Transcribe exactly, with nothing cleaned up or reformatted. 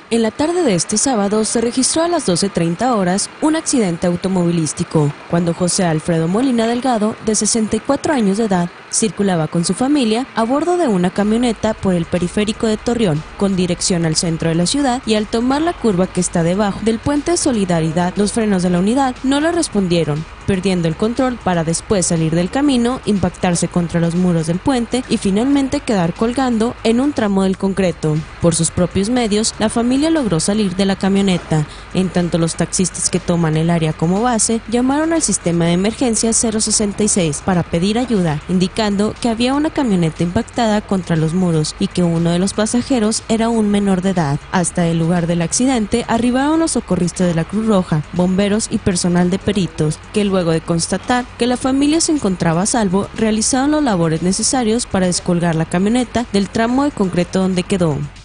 En la tarde de este sábado se registró a las doce treinta horas un accidente automovilístico, cuando José Alfredo Molina Delgado, de sesenta y cuatro años de edad, circulaba con su familia a bordo de una camioneta por el periférico de Torreón, con dirección al centro de la ciudad, y al tomar la curva que está debajo del puente de Solidaridad, los frenos de la unidad no le respondieron, perdiendo el control para después salir del camino, impactarse contra los muros del puente y finalmente quedar colgando en un tramo del concreto. Por sus propios medios, la familia logró salir de la camioneta, en tanto los taxistas que toman el área como base llamaron al sistema de emergencia cero sesenta y seis para pedir ayuda, indicando que había una camioneta impactada contra los muros y que uno de los pasajeros era un menor de edad. Hasta el lugar del accidente arribaron los socorristas de la Cruz Roja, bomberos y personal de peritos, que luego Luego de constatar que la familia se encontraba a salvo, realizaron los labores necesarios para descolgar la camioneta del tramo de concreto donde quedó.